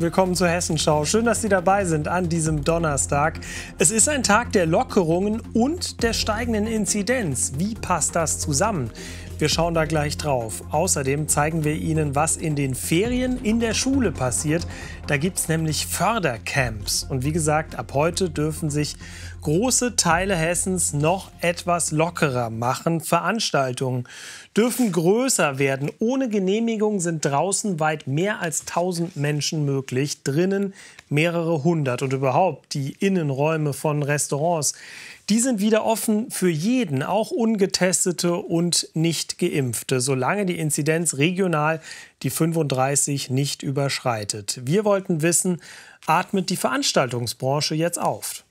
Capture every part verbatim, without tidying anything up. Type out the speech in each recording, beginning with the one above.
willkommen zur Hessenschau. Schön, dass Sie dabei sind an diesem Donnerstag. Es ist ein Tag der Lockerungen und der steigenden Inzidenz. Wie passt das zusammen? Wir schauen da gleich drauf. Außerdem zeigen wir Ihnen, was in den Ferien in der Schule passiert. Da gibt es nämlich Fördercamps. Und wie gesagt, ab heute dürfen sich große Teile Hessens noch etwas lockerer machen. Veranstaltungen dürfen größer werden. Ohne Genehmigung sind draußen weit mehr als tausend Menschen möglich. Drinnen mehrere hundert. Und überhaupt die Innenräume von Restaurants, die sind wieder offen für jeden, auch Ungetestete und Nicht-Geimpfte, solange die Inzidenz regional die fünfunddreißig nicht überschreitet. Wir wollten wissen, atmet die Veranstaltungsbranche jetzt auf?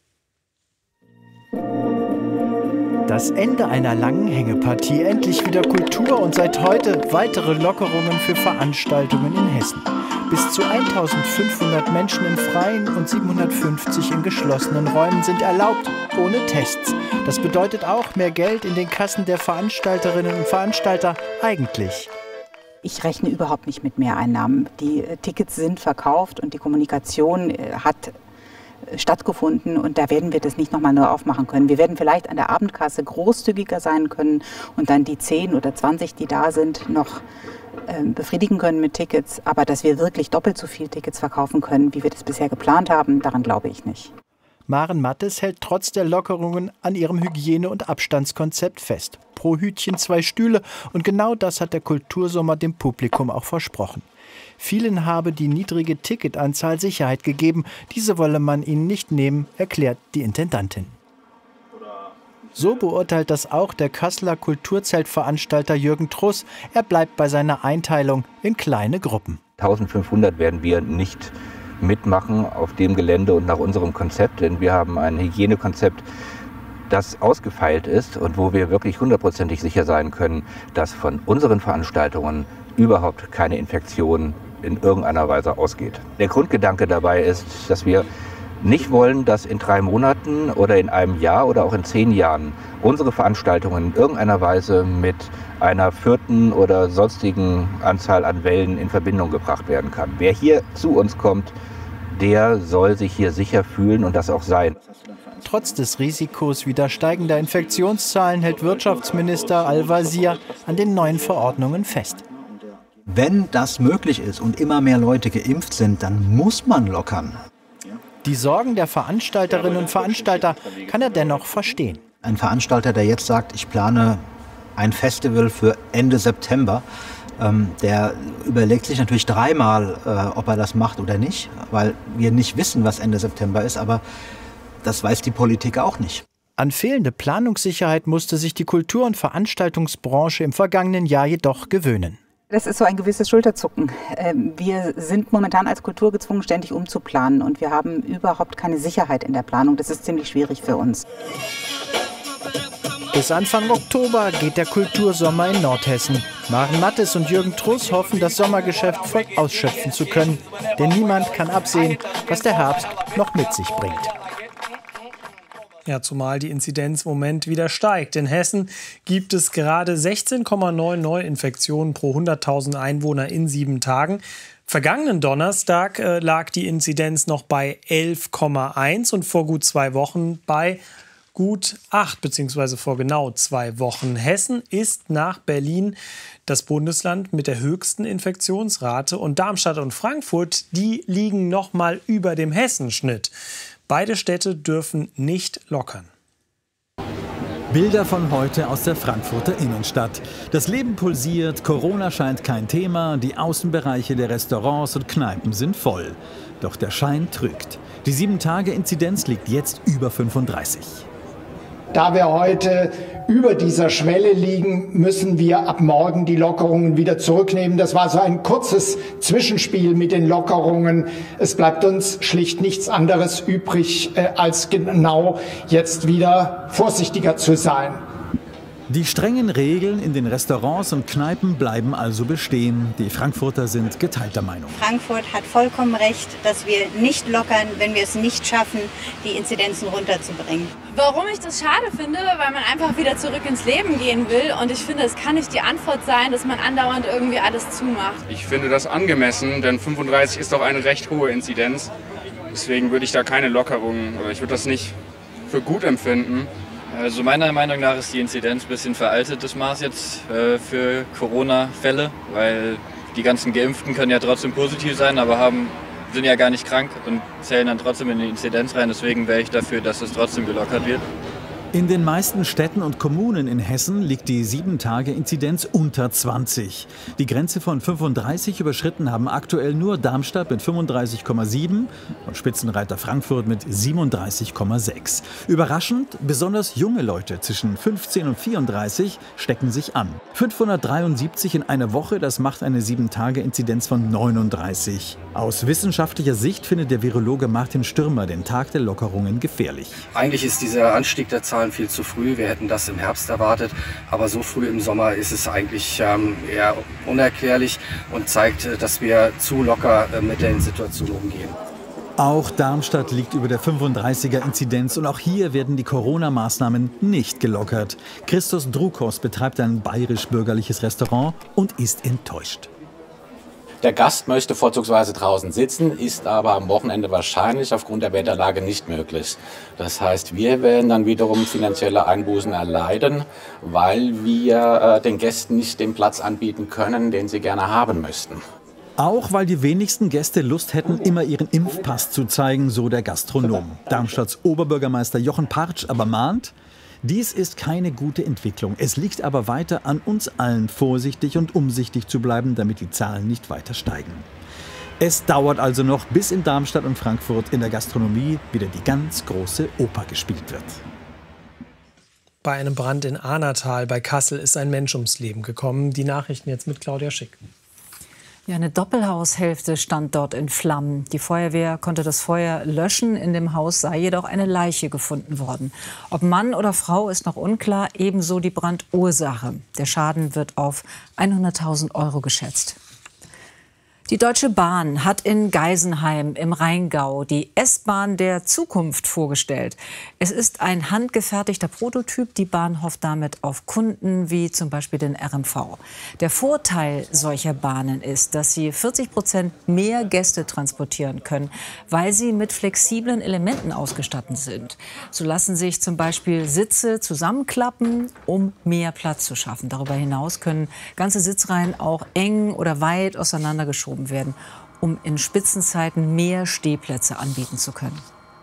Das Ende einer langen Hängepartie, endlich wieder Kultur und seit heute weitere Lockerungen für Veranstaltungen in Hessen. Bis zu eintausendfünfhundert Menschen im Freien und siebenhundertfünfzig in geschlossenen Räumen sind erlaubt, ohne Tests. Das bedeutet auch mehr Geld in den Kassen der Veranstalterinnen und Veranstalter eigentlich. Ich rechne überhaupt nicht mit Mehreinnahmen. Die Tickets sind verkauft und die Kommunikation hat stattgefunden und da werden wir das nicht nochmal neu aufmachen können. Wir werden vielleicht an der Abendkasse großzügiger sein können und dann die zehn oder zwanzig, die da sind, noch äh, befriedigen können mit Tickets. Aber dass wir wirklich doppelt so viel Tickets verkaufen können, wie wir das bisher geplant haben, daran glaube ich nicht. Maren Mattes hält trotz der Lockerungen an ihrem Hygiene- und Abstandskonzept fest. Pro Hütchen zwei Stühle und genau das hat der Kultursommer dem Publikum auch versprochen. Vielen habe die niedrige Ticketanzahl Sicherheit gegeben. Diese wolle man ihnen nicht nehmen, erklärt die Intendantin. So beurteilt das auch der Kasseler Kulturzeltveranstalter Jürgen Truss. Er bleibt bei seiner Einteilung in kleine Gruppen. eintausendfünfhundert werden wir nicht mitmachen auf dem Gelände und nach unserem Konzept, denn wir haben ein Hygienekonzept, das ausgefeilt ist und wo wir wirklich hundertprozentig sicher sein können, dass von unseren Veranstaltungen überhaupt keine Infektion in irgendeiner Weise ausgeht. Der Grundgedanke dabei ist, dass wir nicht wollen, dass in drei Monaten oder in einem Jahr oder auch in zehn Jahren unsere Veranstaltungen in irgendeiner Weise mit einer vierten oder sonstigen Anzahl an Wellen in Verbindung gebracht werden kann. Wer hier zu uns kommt, der soll sich hier sicher fühlen und das auch sein. Trotz des Risikos wieder steigender Infektionszahlen hält Wirtschaftsminister Al-Wazir an den neuen Verordnungen fest. Wenn das möglich ist und immer mehr Leute geimpft sind, dann muss man lockern. Die Sorgen der Veranstalterinnen und Veranstalter kann er dennoch verstehen. Ein Veranstalter, der jetzt sagt, ich plane ein Festival für Ende September, ähm, der überlegt sich natürlich dreimal, äh, ob er das macht oder nicht, weil wir nicht wissen, was Ende September ist, aber das weiß die Politik auch nicht. An fehlende Planungssicherheit musste sich die Kultur- und Veranstaltungsbranche im vergangenen Jahr jedoch gewöhnen. Das ist so ein gewisses Schulterzucken. Wir sind momentan als Kultur gezwungen, ständig umzuplanen und wir haben überhaupt keine Sicherheit in der Planung. Das ist ziemlich schwierig für uns. Bis Anfang Oktober geht der Kultursommer in Nordhessen. Maren Mattes und Jürgen Truss hoffen, das Sommergeschäft voll ausschöpfen zu können. Denn niemand kann absehen, was der Herbst noch mit sich bringt. Ja, zumal die Inzidenz im Moment wieder steigt. In Hessen gibt es gerade sechzehn Komma neun Neuinfektionen pro hunderttausend Einwohner in sieben Tagen. Vergangenen Donnerstag äh, lag die Inzidenz noch bei elf Komma eins und vor gut zwei Wochen bei gut acht, beziehungsweise vor genau zwei Wochen. Hessen ist nach Berlin das Bundesland mit der höchsten Infektionsrate und Darmstadt und Frankfurt, die liegen noch mal über dem Hessenschnitt. Beide Städte dürfen nicht lockern. Bilder von heute aus der Frankfurter Innenstadt. Das Leben pulsiert, Corona scheint kein Thema, die Außenbereiche der Restaurants und Kneipen sind voll. Doch der Schein trügt. Die sieben-Tage-Inzidenz liegt jetzt über fünfunddreißig. Da wir heute über dieser Schwelle liegen, müssen wir ab morgen die Lockerungen wieder zurücknehmen. Das war so ein kurzes Zwischenspiel mit den Lockerungen. Es bleibt uns schlicht nichts anderes übrig, äh, als genau jetzt wieder vorsichtiger zu sein. Die strengen Regeln in den Restaurants und Kneipen bleiben also bestehen. Die Frankfurter sind geteilter Meinung. Frankfurt hat vollkommen recht, dass wir nicht lockern, wenn wir es nicht schaffen, die Inzidenzen runterzubringen. Warum ich das schade finde, weil man einfach wieder zurück ins Leben gehen will. Und ich finde, es kann nicht die Antwort sein, dass man andauernd irgendwie alles zumacht. Ich finde das angemessen, denn fünfunddreißig ist doch eine recht hohe Inzidenz. Deswegen würde ich da keine Lockerungen, oder ich würde das nicht für gut empfinden. Also meiner Meinung nach ist die Inzidenz ein bisschen veraltetes Maß jetzt äh, für Corona-Fälle, weil die ganzen Geimpften können ja trotzdem positiv sein, aber haben, sind ja gar nicht krank und zählen dann trotzdem in die Inzidenz rein. Deswegen wäre ich dafür, dass es trotzdem gelockert wird. In den meisten Städten und Kommunen in Hessen liegt die sieben Tage Inzidenz unter zwanzig. Die Grenze von fünfunddreißig überschritten haben aktuell nur Darmstadt mit fünfunddreißig Komma sieben und Spitzenreiter Frankfurt mit siebenunddreißig Komma sechs. Überraschend, besonders junge Leute zwischen fünfzehn und vierunddreißig stecken sich an. fünfhundertdreiundsiebzig in einer Woche, das macht eine sieben Tage Inzidenz von neununddreißig. Aus wissenschaftlicher Sicht findet der Virologe Martin Stürmer den Tag der Lockerungen gefährlich. Eigentlich ist dieser Anstieg der Zahlen viel zu früh. Wir hätten das im Herbst erwartet. Aber so früh im Sommer ist es eigentlich ähm, eher unerklärlich und zeigt, dass wir zu locker äh, mit der Situation umgehen. Auch Darmstadt liegt über der fünfunddreißiger Inzidenz und auch hier werden die Corona-Maßnahmen nicht gelockert. Christos Drukos betreibt ein bayerisch-bürgerliches Restaurant und ist enttäuscht. Der Gast möchte vorzugsweise draußen sitzen, ist aber am Wochenende wahrscheinlich aufgrund der Wetterlage nicht möglich. Das heißt, wir werden dann wiederum finanzielle Einbußen erleiden, weil wir äh, den Gästen nicht den Platz anbieten können, den sie gerne haben möchten. Auch weil die wenigsten Gäste Lust hätten, immer ihren Impfpass zu zeigen, so der Gastronom. Darmstadts Oberbürgermeister Jochen Partsch aber mahnt: Dies ist keine gute Entwicklung. Es liegt aber weiter an uns allen, vorsichtig und umsichtig zu bleiben, damit die Zahlen nicht weiter steigen. Es dauert also noch, bis in Darmstadt und Frankfurt in der Gastronomie wieder die ganz große Oper gespielt wird. Bei einem Brand in Ahnatal bei Kassel ist ein Mensch ums Leben gekommen. Die Nachrichten jetzt mit Claudia Schick. Ja, eine Doppelhaushälfte stand dort in Flammen. Die Feuerwehr konnte das Feuer löschen. In dem Haus sei jedoch eine Leiche gefunden worden. Ob Mann oder Frau ist noch unklar, ebenso die Brandursache. Der Schaden wird auf hunderttausend Euro geschätzt. Die Deutsche Bahn hat in Geisenheim im Rheingau die S-Bahn der Zukunft vorgestellt. Es ist ein handgefertigter Prototyp. Die Bahn hofft damit auf Kunden wie zum Beispiel den R M V. Der Vorteil solcher Bahnen ist, dass sie vierzig Prozent mehr Gäste transportieren können, weil sie mit flexiblen Elementen ausgestattet sind. So lassen sich zum Beispiel Sitze zusammenklappen, um mehr Platz zu schaffen. Darüber hinaus können ganze Sitzreihen auch eng oder weit auseinandergeschoben werden, um in Spitzenzeiten mehr Stehplätze anbieten zu können.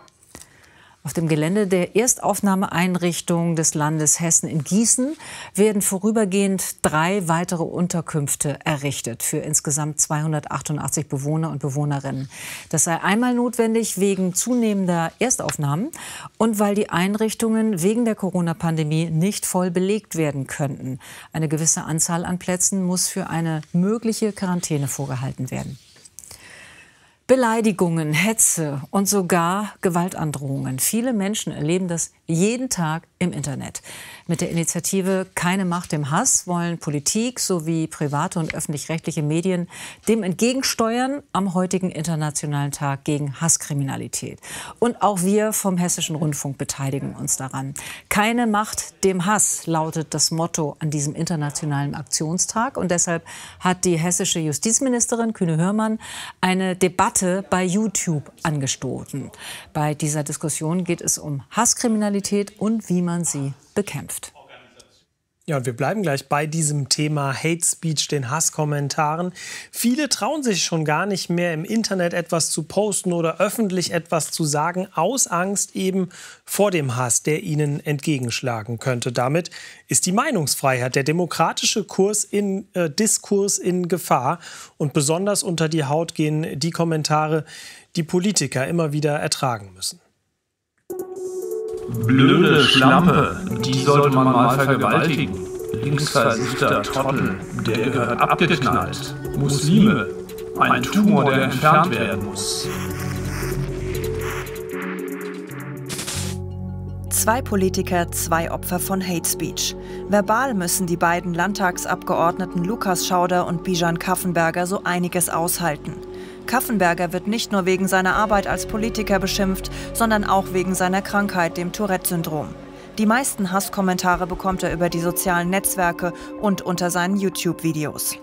Auf dem Gelände der Erstaufnahmeeinrichtung des Landes Hessen in Gießen werden vorübergehend drei weitere Unterkünfte errichtet für insgesamt zweihundertachtundachtzig Bewohner und Bewohnerinnen. Das sei einmal notwendig wegen zunehmender Erstaufnahmen und weil die Einrichtungen wegen der Corona-Pandemie nicht voll belegt werden könnten. Eine gewisse Anzahl an Plätzen muss für eine mögliche Quarantäne vorgehalten werden. Beleidigungen, Hetze und sogar Gewaltandrohungen. Viele Menschen erleben das jeden Tag im Internet. Mit der Initiative Keine Macht dem Hass wollen Politik sowie private und öffentlich-rechtliche Medien dem entgegensteuern am heutigen Internationalen Tag gegen Hasskriminalität. Und auch wir vom Hessischen Rundfunk beteiligen uns daran. Keine Macht dem Hass lautet das Motto an diesem internationalen Aktionstag. Und deshalb hat die hessische Justizministerin Kühne Hörmann eine Debatte bei YouTube angestoßen. Bei dieser Diskussion geht es um Hasskriminalität und wie man sie bekämpft. Ja, und wir bleiben gleich bei diesem Thema Hate Speech, den Hasskommentaren. Viele trauen sich schon gar nicht mehr im Internet etwas zu posten oder öffentlich etwas zu sagen, aus Angst eben vor dem Hass, der ihnen entgegenschlagen könnte. Damit ist die Meinungsfreiheit, der demokratische Kurs in, äh, Diskurs in Gefahr. Und besonders unter die Haut gehen die Kommentare, die Politiker immer wieder ertragen müssen. Blöde Schlampe, die sollte man mal vergewaltigen. Linksversiffter Trottel, der gehört abgeknallt. Muslime, ein Tumor, der entfernt werden muss. Zwei Politiker, zwei Opfer von Hate Speech. Verbal müssen die beiden Landtagsabgeordneten Lukas Schauder und Bijan Kaffenberger so einiges aushalten. Kaffenberger wird nicht nur wegen seiner Arbeit als Politiker beschimpft, sondern auch wegen seiner Krankheit, dem Tourette-Syndrom. Die meisten Hasskommentare bekommt er über die sozialen Netzwerke und unter seinen YouTube-Videos.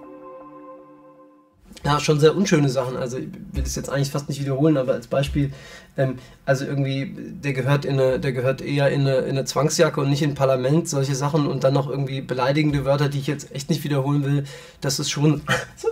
Ja, schon sehr unschöne Sachen. Also ich will das jetzt eigentlich fast nicht wiederholen, aber als Beispiel, ähm, also irgendwie, der gehört, in eine, der gehört eher in eine, in eine Zwangsjacke und nicht in ein Parlament, solche Sachen und dann noch irgendwie beleidigende Wörter, die ich jetzt echt nicht wiederholen will. Das ist schon,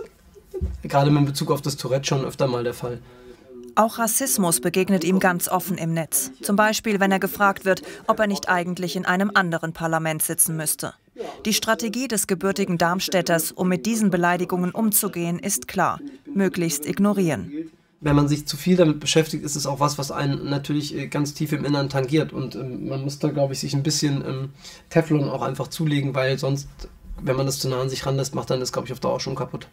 gerade mit Bezug auf das Tourette, schon öfter mal der Fall. Auch Rassismus begegnet ihm ganz offen im Netz. Zum Beispiel, wenn er gefragt wird, ob er nicht eigentlich in einem anderen Parlament sitzen müsste. Die Strategie des gebürtigen Darmstädters, um mit diesen Beleidigungen umzugehen, ist klar: möglichst ignorieren. Wenn man sich zu viel damit beschäftigt, ist es auch was, was einen natürlich ganz tief im Inneren tangiert. Und ähm, man muss da, glaube ich, sich ein bisschen ähm, Teflon auch einfach zulegen, weil sonst, wenn man das zu nah an sich ranlässt, macht dann das, glaube ich, auf Dauer schon kaputt.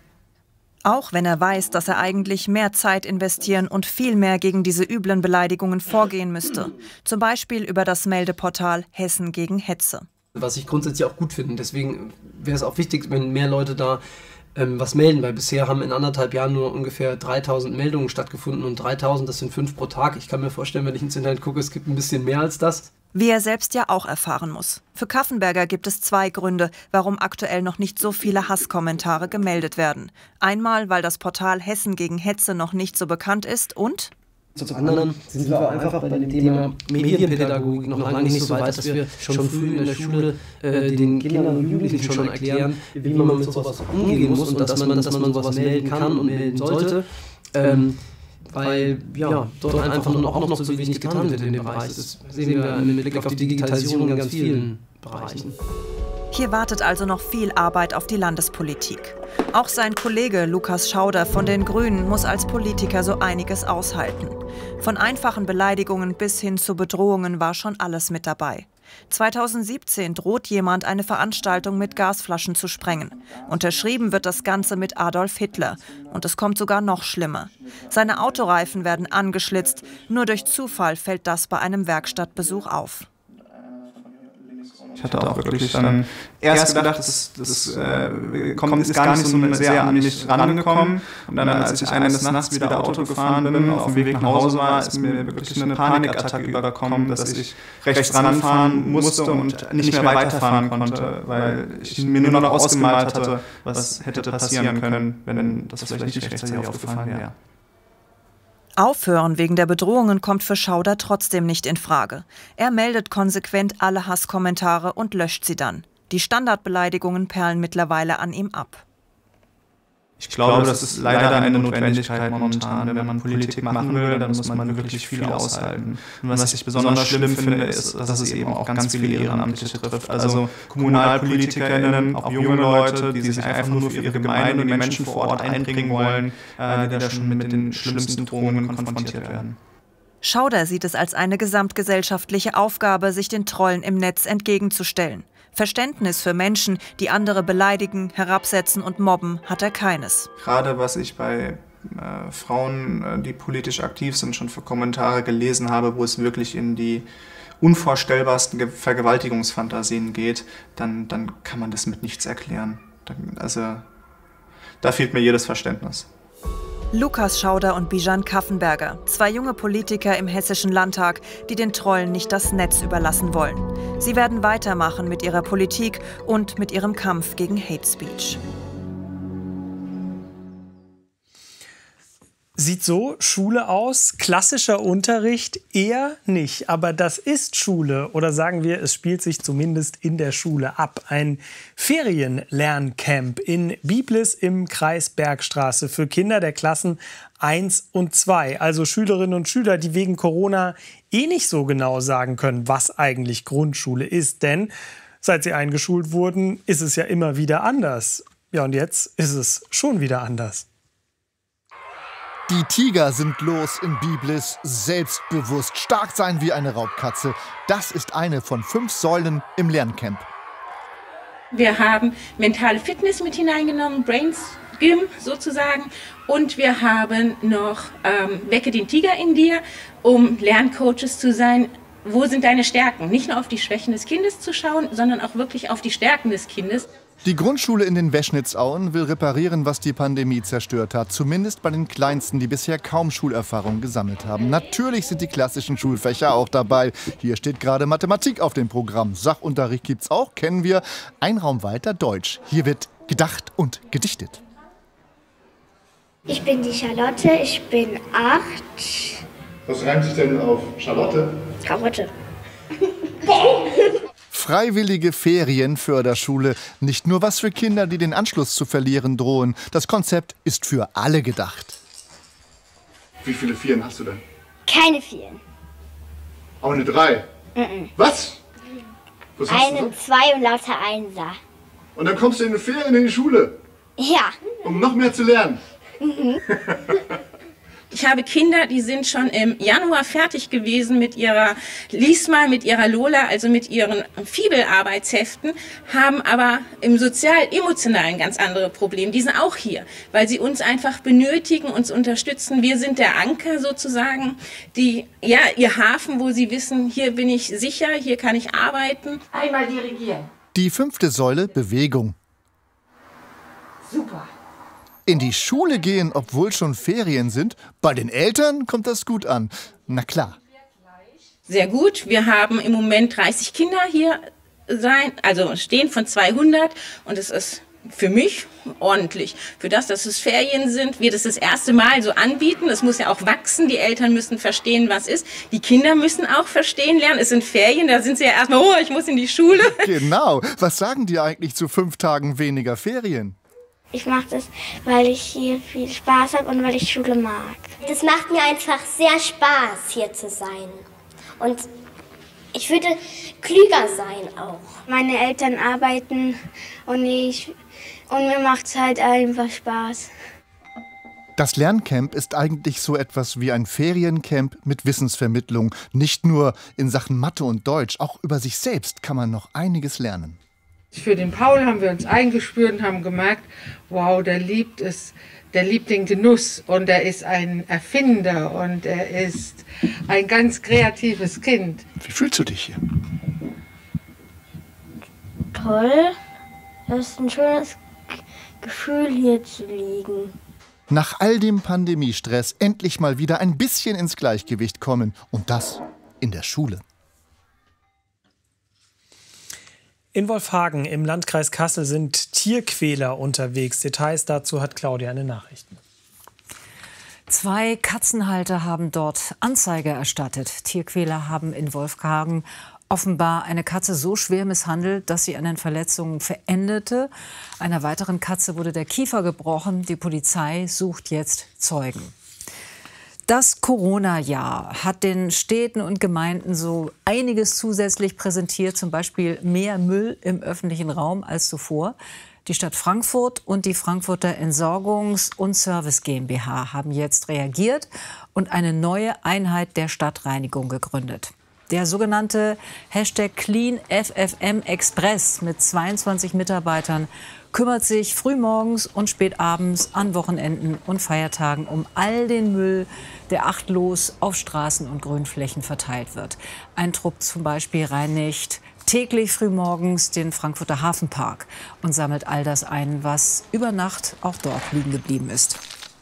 Auch wenn er weiß, dass er eigentlich mehr Zeit investieren und viel mehr gegen diese üblen Beleidigungen vorgehen müsste. Zum Beispiel über das Meldeportal Hessen gegen Hetze. Was ich grundsätzlich auch gut finde. Deswegen wäre es auch wichtig, wenn mehr Leute da ähm, was melden. Weil bisher haben in anderthalb Jahren nur ungefähr dreitausend Meldungen stattgefunden. Und dreitausend, das sind fünf pro Tag. Ich kann mir vorstellen, wenn ich ins Internet gucke, es gibt ein bisschen mehr als das. Wie er selbst ja auch erfahren muss. Für Kaffenberger gibt es zwei Gründe, warum aktuell noch nicht so viele Hasskommentare gemeldet werden. Einmal, weil das Portal Hessen gegen Hetze noch nicht so bekannt ist und zum anderen sind wir einfach bei dem Thema Medienpädagogik noch lange nicht so weit, dass wir schon früh in der Schule äh, den Kindern und Jugendlichen schon erklären, wie man mit sowas umgehen muss und dass man, dass man sowas melden kann und melden sollte. Ähm, weil ja, dort einfach noch, auch noch zu wenig getan wird in dem Bereich. Das sehen wir mit Blick auf die Digitalisierung in ganz vielen Bereichen. Hier wartet also noch viel Arbeit auf die Landespolitik. Auch sein Kollege Lukas Schauder von den Grünen muss als Politiker so einiges aushalten. Von einfachen Beleidigungen bis hin zu Bedrohungen war schon alles mit dabei. zweitausendsiebzehn droht jemand, eine Veranstaltung mit Gasflaschen zu sprengen. Unterschrieben wird das Ganze mit Adolf Hitler. Und es kommt sogar noch schlimmer. Seine Autoreifen werden angeschlitzt. Nur durch Zufall fällt das bei einem Werkstattbesuch auf. Ich hatte auch wirklich dann erst gedacht, das, das äh, kommt, ist gar nicht so sehr an mich rangekommen. Und dann, als ich eines Nachts wieder Auto gefahren bin, auf dem Weg nach Hause war, ist mir wirklich eine Panikattacke überkommen, dass ich rechts ranfahren musste und nicht mehr weiterfahren konnte, weil ich mir nur noch ausgemalt hatte, was hätte passieren können, wenn das vielleicht nicht rechtzeitig aufgefallen wäre. Aufhören wegen der Bedrohungen kommt für Schauder trotzdem nicht in Frage. Er meldet konsequent alle Hasskommentare und löscht sie dann. Die Standardbeleidigungen perlen mittlerweile an ihm ab. Ich glaube, das ist leider eine Notwendigkeit momentan. Wenn man Politik machen will, dann muss man wirklich viel aushalten. Und was ich besonders schlimm finde, ist, dass es eben auch ganz viele Ehrenamtliche trifft. Also KommunalpolitikerInnen, auch junge Leute, die sich einfach nur für ihre Gemeinde und die Menschen vor Ort einbringen wollen, äh, die da schon mit den schlimmsten Drohungen konfrontiert werden. Schauder sieht es als eine gesamtgesellschaftliche Aufgabe, sich den Trollen im Netz entgegenzustellen. Verständnis für Menschen, die andere beleidigen, herabsetzen und mobben, hat er keines. Gerade was ich bei äh, Frauen, äh, die politisch aktiv sind, schon für Kommentare gelesen habe, wo es wirklich in die unvorstellbarsten Vergewaltigungsfantasien geht, dann, dann kann man das mit nichts erklären. Also da fehlt mir jedes Verständnis. Lukas Schauder und Bijan Kaffenberger, zwei junge Politiker im Hessischen Landtag, die den Trollen nicht das Netz überlassen wollen. Sie werden weitermachen mit ihrer Politik und mit ihrem Kampf gegen Hate Speech. Sieht so Schule aus? Klassischer Unterricht? Eher nicht. Aber das ist Schule. Oder sagen wir, es spielt sich zumindest in der Schule ab. Ein Ferienlerncamp in Biblis im Kreis Bergstraße für Kinder der Klassen eins und zwei. Also Schülerinnen und Schüler, die wegen Corona eh nicht so genau sagen können, was eigentlich Grundschule ist. Denn seit sie eingeschult wurden, ist es ja immer wieder anders. Ja, und jetzt ist es schon wieder anders. Die Tiger sind los in Biblis, selbstbewusst, stark sein wie eine Raubkatze. Das ist eine von fünf Säulen im Lerncamp. Wir haben mentale Fitness mit hineingenommen, Brains Gym sozusagen. Und wir haben noch ähm, Wecke den Tiger in dir, um Lerncoaches zu sein wo sind deine Stärken? Nicht nur auf die Schwächen des Kindes zu schauen, sondern auch wirklich auf die Stärken des Kindes. Die Grundschule in den Weschnitzauen will reparieren, was die Pandemie zerstört hat. Zumindest bei den Kleinsten, die bisher kaum Schulerfahrung gesammelt haben. Natürlich sind die klassischen Schulfächer auch dabei. Hier steht gerade Mathematik auf dem Programm. Sachunterricht gibt's auch, kennen wir. Ein Raum weiter Deutsch. Hier wird gedacht und gedichtet. Ich bin die Charlotte, ich bin acht. Was reimt sich denn auf Charlotte? Karotte. Freiwillige Ferienförderschule. Nicht nur was für Kinder, die den Anschluss zu verlieren drohen. Das Konzept ist für alle gedacht. Wie viele Vieren hast du denn? Keine Vieren. Auch eine Drei? Mhm. Was? Was hast eine, du so? zwei und lauter Einser. Und dann kommst du in den Ferien in die Schule? Ja. Um noch mehr zu lernen? Mhm. Ich habe Kinder, die sind schon im Januar fertig gewesen mit ihrer Lies mal, mit ihrer Lola, also mit ihren Fiebelarbeitsheften, haben aber im sozial-emotionalen ganz andere Probleme. Die sind auch hier, weil sie uns einfach benötigen, uns unterstützen. Wir sind der Anker sozusagen, die, ja, ihr Hafen, wo sie wissen, hier bin ich sicher, hier kann ich arbeiten. Einmal dirigieren. Die fünfte Säule, Bewegung. Super. In die Schule gehen, obwohl schon Ferien sind? Bei den Eltern kommt das gut an. Na klar. Sehr gut. Wir haben im Moment dreißig Kinder hier sein, also stehen von zweihundert. Und es ist für mich ordentlich. Für das, dass es Ferien sind, wir das das erste Mal so anbieten. Es muss ja auch wachsen. Die Eltern müssen verstehen, was ist. Die Kinder müssen auch verstehen lernen. Es sind Ferien, da sind sie ja erstmal, oh, ich muss in die Schule. Genau. Was sagen die eigentlich zu fünf Tagen weniger Ferien? Ich mache das, weil ich hier viel Spaß habe und weil ich Schule mag. Das macht mir einfach sehr Spaß, hier zu sein. Und ich würde klüger sein auch. Meine Eltern arbeiten und, ich, und mir macht es halt einfach Spaß. Das Lerncamp ist eigentlich so etwas wie ein Feriencamp mit Wissensvermittlung. Nicht nur in Sachen Mathe und Deutsch, auch über sich selbst kann man noch einiges lernen. Für den Paul haben wir uns eingespürt und haben gemerkt, wow, der liebt es, der liebt den Genuss und er ist ein Erfinder und er ist ein ganz kreatives Kind. Wie fühlst du dich hier? Toll, das ist ein schönes Gefühl, hier zu liegen. Nach all dem Pandemiestress endlich mal wieder ein bisschen ins Gleichgewicht kommen. Und das in der Schule. In Wolfhagen im Landkreis Kassel sind Tierquäler unterwegs. Details dazu hat Claudia in den Nachrichten. Zwei Katzenhalter haben dort Anzeige erstattet. Tierquäler haben in Wolfhagen offenbar eine Katze so schwer misshandelt, dass sie an den Verletzungen verendete. Einer weiteren Katze wurde der Kiefer gebrochen. Die Polizei sucht jetzt Zeugen. Das Corona-Jahr hat den Städten und Gemeinden so einiges zusätzlich präsentiert, zum Beispiel mehr Müll im öffentlichen Raum als zuvor. Die Stadt Frankfurt und die Frankfurter Entsorgungs- und Service GmbH haben jetzt reagiert und eine neue Einheit der Stadtreinigung gegründet. Der sogenannte Hashtag CleanFFM Express mit zweiundzwanzig Mitarbeitern kümmert sich frühmorgens und spätabends an Wochenenden und Feiertagen um all den Müll, der achtlos auf Straßen und Grünflächen verteilt wird. Ein Trupp zum Beispiel reinigt täglich frühmorgens den Frankfurter Hafenpark und sammelt all das ein, was über Nacht auch dort liegen geblieben ist.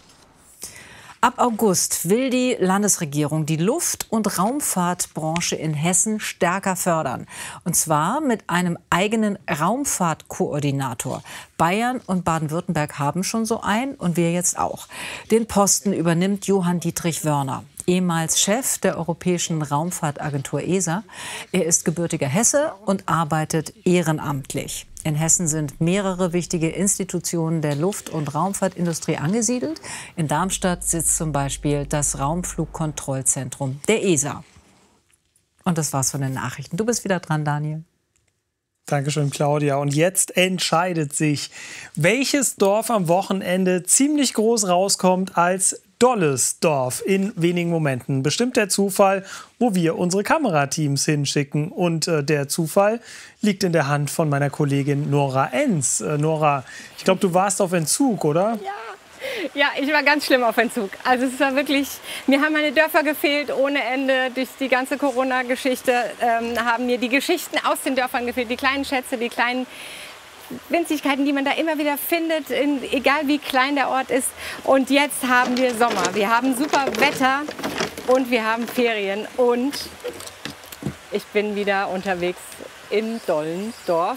Ab August will die Landesregierung die Luft- und Raumfahrtbranche in Hessen stärker fördern. Und zwar mit einem eigenen Raumfahrtkoordinator. Bayern und Baden-Württemberg haben schon so einen und wir jetzt auch. Den Posten übernimmt Johann Dietrich Wörner, ehemals Chef der Europäischen Raumfahrtagentur E S A. Er ist gebürtiger Hesse und arbeitet ehrenamtlich. In Hessen sind mehrere wichtige Institutionen der Luft- und Raumfahrtindustrie angesiedelt. In Darmstadt sitzt zum Beispiel das Raumflugkontrollzentrum der E S A. Und das war's von den Nachrichten. Du bist wieder dran, Daniel. Dankeschön, Claudia. Und jetzt entscheidet sich, welches Dorf am Wochenende ziemlich groß rauskommt als dolles Dorf. In wenigen Momenten bestimmt der Zufall, wo wir unsere Kamerateams hinschicken. Und äh, der Zufall liegt in der Hand von meiner Kollegin Nora Enz. Äh, Nora, ich glaube, du warst auf Entzug, oder? Ja, Ja, ich war ganz schlimm auf Entzug. Also es war wirklich, mir haben meine Dörfer gefehlt ohne Ende. Durch die ganze Corona-Geschichte ähm, haben mir die Geschichten aus den Dörfern gefehlt. Die kleinen Schätze, die kleinen Winzigkeiten, die man da immer wieder findet, in, egal wie klein der Ort ist. Und jetzt haben wir Sommer. Wir haben super Wetter und wir haben Ferien. Und ich bin wieder unterwegs in Dollendorf.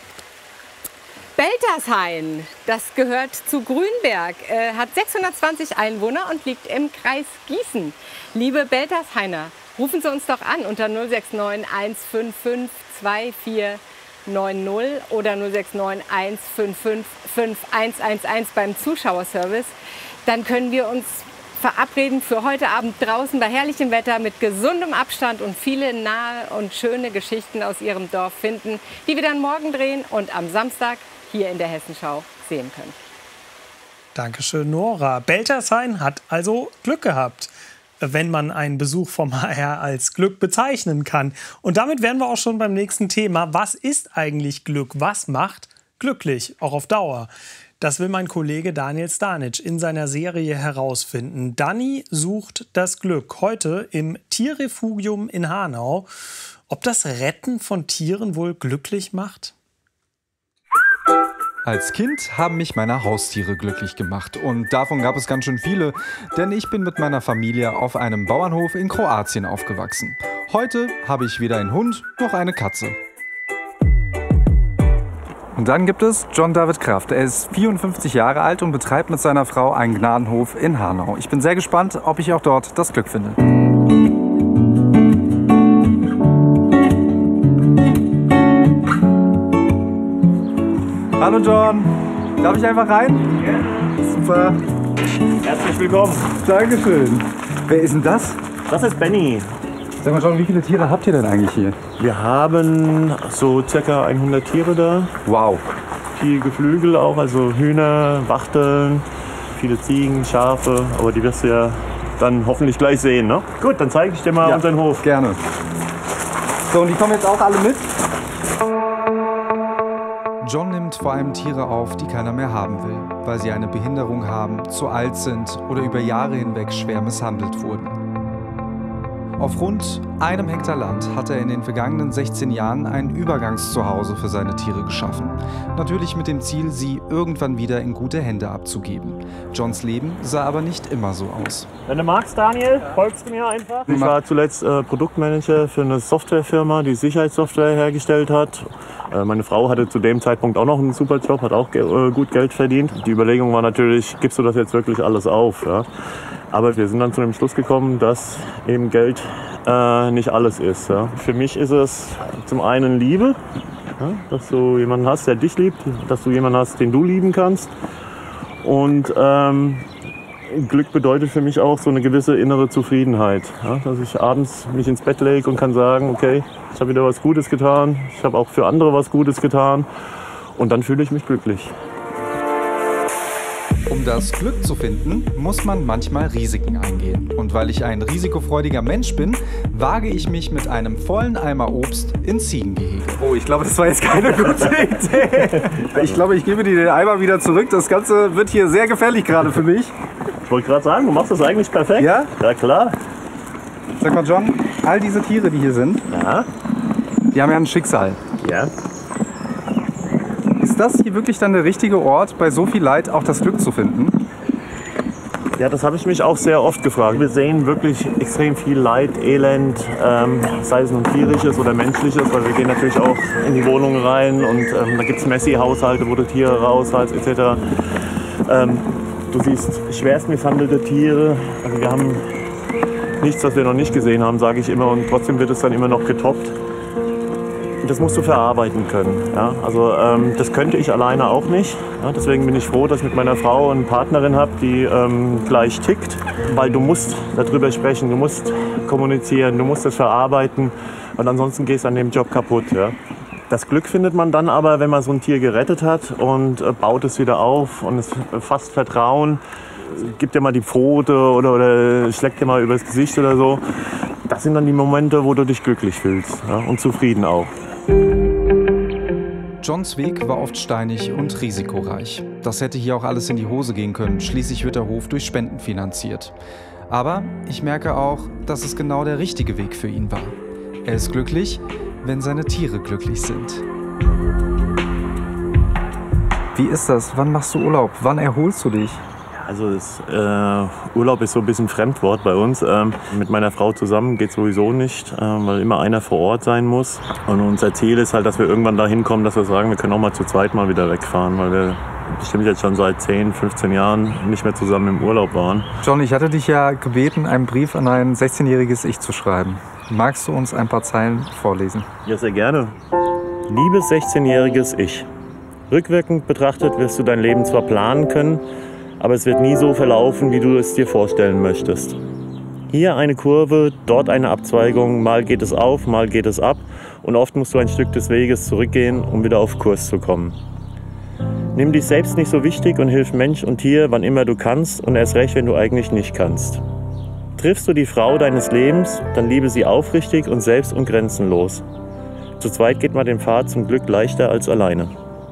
Beltershain, das gehört zu Grünberg, äh, hat sechshundertzwanzig Einwohner und liegt im Kreis Gießen. Liebe Beltershainer, rufen Sie uns doch an unter null sechs neun eins fünf fünf zwei vier neun null oder null sechs neun eins fünf fünf fünf eins eins eins beim Zuschauerservice. Dann können wir uns verabreden für heute Abend draußen bei herrlichem Wetter mit gesundem Abstand und viele nahe und schöne Geschichten aus Ihrem Dorf finden, die wir dann morgen drehen und am Samstag hier in der Hessenschau sehen können. Dankeschön, Nora. Beltershain hat also Glück gehabt, wenn man einen Besuch vom H R als Glück bezeichnen kann. Und damit wären wir auch schon beim nächsten Thema. Was ist eigentlich Glück? Was macht glücklich, auch auf Dauer? Das will mein Kollege Daniel Stanic in seiner Serie herausfinden. Dani sucht das Glück heute im Tierrefugium in Hanau. Ob das Retten von Tieren wohl glücklich macht? Als Kind haben mich meine Haustiere glücklich gemacht und davon gab es ganz schön viele, denn ich bin mit meiner Familie auf einem Bauernhof in Kroatien aufgewachsen. Heute habe ich weder einen Hund noch eine Katze. Und dann gibt es John David Kraft. Er ist vierundfünfzig Jahre alt und betreibt mit seiner Frau einen Gnadenhof in Hanau. Ich bin sehr gespannt, ob ich auch dort das Glück finde. Hallo John, darf ich einfach rein? Ja. Super. Herzlich willkommen. Dankeschön. Wer ist denn das? Das ist Benny. Sag mal John, wie viele Tiere habt ihr denn eigentlich hier? Wir haben so circa hundert Tiere da. Wow. Viel Geflügel auch, also Hühner, Wachteln, viele Ziegen, Schafe. Aber die wirst du ja dann hoffentlich gleich sehen, ne? Gut, dann zeige ich dir mal ja, unseren Hof. Gerne. So, und die kommen jetzt auch alle mit? John nimmt vor allem Tiere auf, die keiner mehr haben will, weil sie eine Behinderung haben, zu alt sind oder über Jahre hinweg schwer misshandelt wurden. Auf rund einem Hektar Land hat er in den vergangenen sechzehn Jahren ein Übergangszuhause für seine Tiere geschaffen. Natürlich mit dem Ziel, sie irgendwann wieder in gute Hände abzugeben. Johns Leben sah aber nicht immer so aus. Wenn du magst, Daniel, folgst du mir einfach. Ich war zuletzt äh, Produktmanager für eine Softwarefirma, die Sicherheitssoftware hergestellt hat. Äh, meine Frau hatte zu dem Zeitpunkt auch noch einen super Job, hat auch ge äh, gut Geld verdient. Die Überlegung war natürlich, gibst du das jetzt wirklich alles auf? Ja? Aber wir sind dann zu dem Schluss gekommen, dass eben Geld äh, nicht alles ist. Ja. Für mich ist es zum einen Liebe, ja, dass du jemanden hast, der dich liebt, dass du jemanden hast, den du lieben kannst. Und ähm, Glück bedeutet für mich auch so eine gewisse innere Zufriedenheit. Ja, dass ich abends mich ins Bett lege und kann sagen, okay, ich habe wieder was Gutes getan, ich habe auch für andere was Gutes getan und dann fühle ich mich glücklich. Um das Glück zu finden, muss man manchmal Risiken eingehen. Und weil ich ein risikofreudiger Mensch bin, wage ich mich mit einem vollen Eimer Obst ins Ziegengehege. Oh, ich glaube, das war jetzt keine gute Idee. Ich glaube, ich gebe dir den Eimer wieder zurück. Das Ganze wird hier sehr gefährlich gerade für mich. Ich wollte gerade sagen, du machst das eigentlich perfekt. Ja? Ja, klar. Sag mal, John, all diese Tiere, die hier sind, ja, die haben ja ein Schicksal. Ja. Ist das hier wirklich dann der richtige Ort, bei so viel Leid auch das Glück zu finden? Ja, das habe ich mich auch sehr oft gefragt. Wir sehen wirklich extrem viel Leid, Elend, ähm, sei es nun tierisches oder menschliches, weil wir gehen natürlich auch in die Wohnungen rein und ähm, da gibt es Messi-Haushalte, wo du Tiere raushalst et cetera. Ähm, du siehst schwerst misshandelte Tiere. Also wir haben nichts, was wir noch nicht gesehen haben, sage ich immer, und trotzdem wird es dann immer noch getoppt. Das musst du verarbeiten können. Ja? Also ähm, das könnte ich alleine auch nicht. Ja? Deswegen bin ich froh, dass ich mit meiner Frau eine Partnerin habe, die ähm, gleich tickt. Weil du musst darüber sprechen, du musst kommunizieren, du musst das verarbeiten. Und ansonsten gehst du an dem Job kaputt. Ja? Das Glück findet man dann aber, wenn man so ein Tier gerettet hat und äh, baut es wieder auf und es fasst Vertrauen. Gibt dir mal die Pfote oder, oder schlägt dir mal übers Gesicht oder so. Das sind dann die Momente, wo du dich glücklich fühlst, ja? Und zufrieden auch. Johns Weg war oft steinig und risikoreich. Das hätte hier auch alles in die Hose gehen können. Schließlich wird der Hof durch Spenden finanziert. Aber ich merke auch, dass es genau der richtige Weg für ihn war. Er ist glücklich, wenn seine Tiere glücklich sind. Wie ist das? Wann machst du Urlaub? Wann erholst du dich? Also das, äh, Urlaub ist so ein bisschen Fremdwort bei uns. Ähm, mit meiner Frau zusammen geht sowieso nicht, äh, weil immer einer vor Ort sein muss. Und unser Ziel ist halt, dass wir irgendwann dahin kommen, dass wir sagen, wir können auch mal zu zweit mal wieder wegfahren, weil wir bestimmt jetzt schon seit zehn, fünfzehn Jahren nicht mehr zusammen im Urlaub waren. John, ich hatte dich ja gebeten, einen Brief an ein sechzehnjähriges Ich zu schreiben. Magst du uns ein paar Zeilen vorlesen? Ja, sehr gerne. Liebes sechzehnjähriges Ich. Rückwirkend betrachtet wirst du dein Leben zwar planen können, aber es wird nie so verlaufen, wie du es dir vorstellen möchtest. Hier eine Kurve, dort eine Abzweigung, mal geht es auf, mal geht es ab und oft musst du ein Stück des Weges zurückgehen, um wieder auf Kurs zu kommen. Nimm dich selbst nicht so wichtig und hilf Mensch und Tier, wann immer du kannst und erst recht, wenn du eigentlich nicht kannst. Triffst du die Frau deines Lebens, dann liebe sie aufrichtig und selbst und grenzenlos. Zu zweit geht man den Pfad zum Glück leichter als alleine.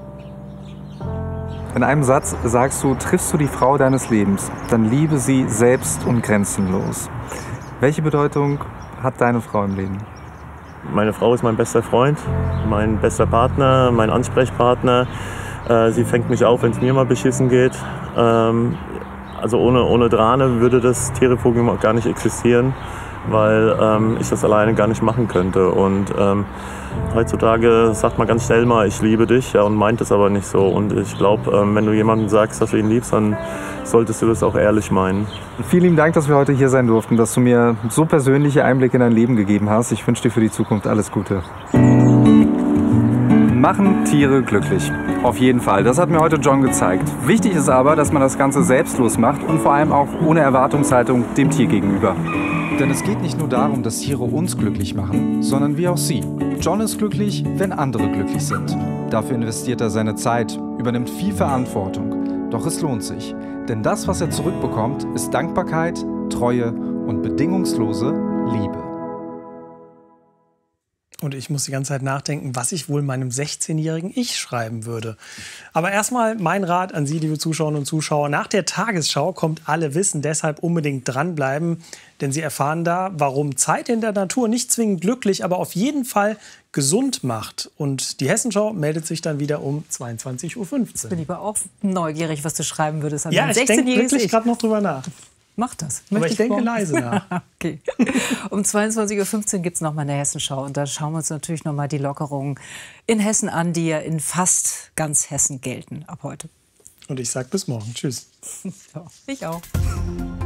In einem Satz sagst du, triffst du die Frau deines Lebens, dann liebe sie selbst und grenzenlos. Welche Bedeutung hat deine Frau im Leben? Meine Frau ist mein bester Freund, mein bester Partner, mein Ansprechpartner. Sie fängt mich auf, wenn es mir mal beschissen geht. Also ohne, ohne Drane würde das Tierrefugium auch gar nicht existieren, weil ähm, ich das alleine gar nicht machen könnte. Und ähm, heutzutage sagt man ganz schnell mal, ich liebe dich, ja, und meint es aber nicht so. Und ich glaube, ähm, wenn du jemandem sagst, dass du ihn liebst, dann solltest du das auch ehrlich meinen. Vielen lieben Dank, dass wir heute hier sein durften, dass du mir so persönliche Einblicke in dein Leben gegeben hast. Ich wünsche dir für die Zukunft alles Gute. Machen Tiere glücklich. Auf jeden Fall. Das hat mir heute John gezeigt. Wichtig ist aber, dass man das Ganze selbstlos macht und vor allem auch ohne Erwartungshaltung dem Tier gegenüber. Denn es geht nicht nur darum, dass Tiere uns glücklich machen, sondern wir auch sie. John ist glücklich, wenn andere glücklich sind. Dafür investiert er seine Zeit, übernimmt viel Verantwortung. Doch es lohnt sich. Denn das, was er zurückbekommt, ist Dankbarkeit, Treue und bedingungslose Liebe. Und ich muss die ganze Zeit nachdenken, was ich wohl meinem sechzehnjährigen Ich schreiben würde. Aber erstmal mein Rat an Sie, liebe Zuschauerinnen und Zuschauer. Nach der Tagesschau kommt Alle wissen, deshalb unbedingt dranbleiben. Denn Sie erfahren da, warum Zeit in der Natur nicht zwingend glücklich, aber auf jeden Fall gesund macht. Und die Hessenschau meldet sich dann wieder um zweiundzwanzig Uhr fünfzehn. Ich bin lieber auch neugierig, was du schreiben würdest. Ja, ich denke wirklich gerade noch drüber nach. Mach das. Aber Möchte ich denke morgen. leise nach. Okay. Um zweiundzwanzig Uhr fünfzehn gibt es noch mal eine Hessenschau. Und da schauen wir uns natürlich noch mal die Lockerungen in Hessen an, die ja in fast ganz Hessen gelten ab heute. Und ich sage bis morgen. Tschüss. So, ich auch.